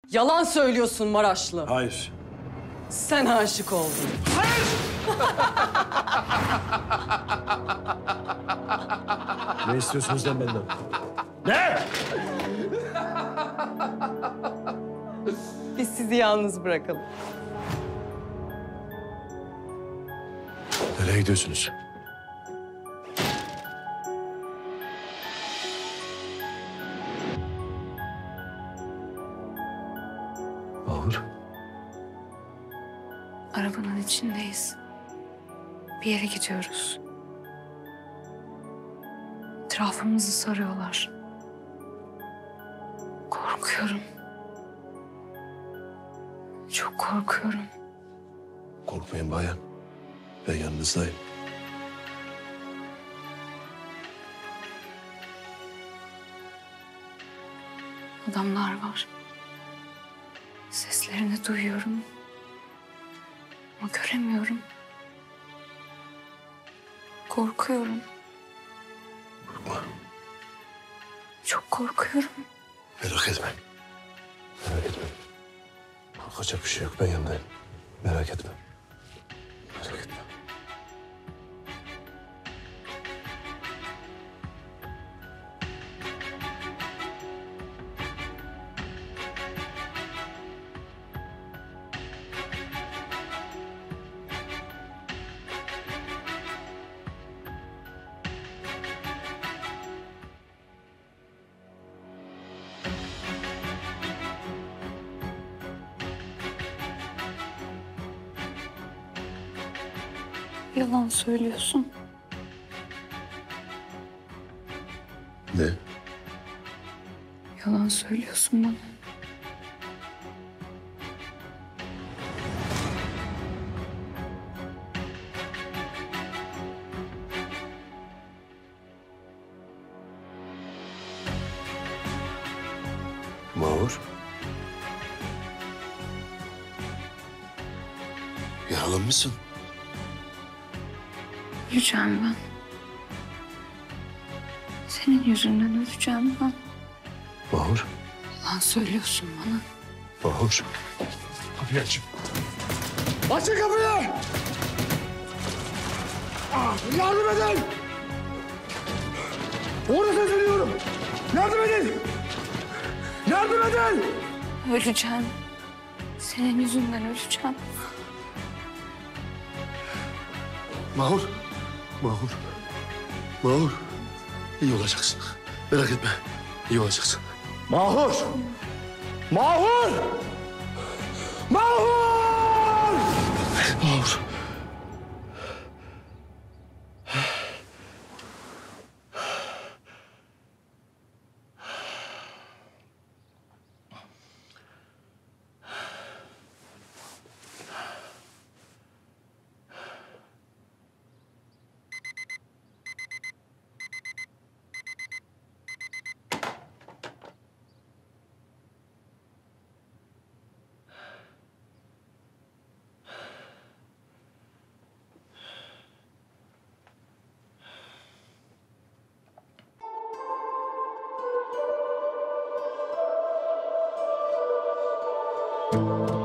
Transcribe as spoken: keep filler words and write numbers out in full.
Yalan söylüyorsun Maraşlı. Hayır. Sen aşık oldun. Hayır! Ne istiyorsunuz lan benden? Ne? Biz sizi yalnız bırakalım. Nereye gidiyorsunuz? Mahur. Arabanın içindeyiz. Bir yere gidiyoruz. Etrafımızı sarıyorlar. Korkuyorum. Çok korkuyorum. Korkmayın bayan. Ben yanınızdayım. Adamlar var. Seslerini duyuyorum. Ama göremiyorum. Korkuyorum. Korkma. Çok korkuyorum. Merak etme. Merak etme. Korkacak bir şey yok. Ben yanındayım. Merak etme. Merak etme. Yalan söylüyorsun. Ne? Yalan söylüyorsun bana. Mahur. Yaralanmışsın. Öleceğim ben. Senin yüzünden öleceğim ben. Mahur. Yalan söylüyorsun bana. Mahur. Kapıyı açın. Açın kapıyı! Ah, yardım edin! Orada sesleniyorum. Yardım edin! Yardım edin! Öleceğim. Senin yüzünden öleceğim. Mahur. Mahur. Mahur. İyi olacaksın. Merak etme. İyi olacaksın. Mahur! Mahur! Mahur! Mahur. Thank you.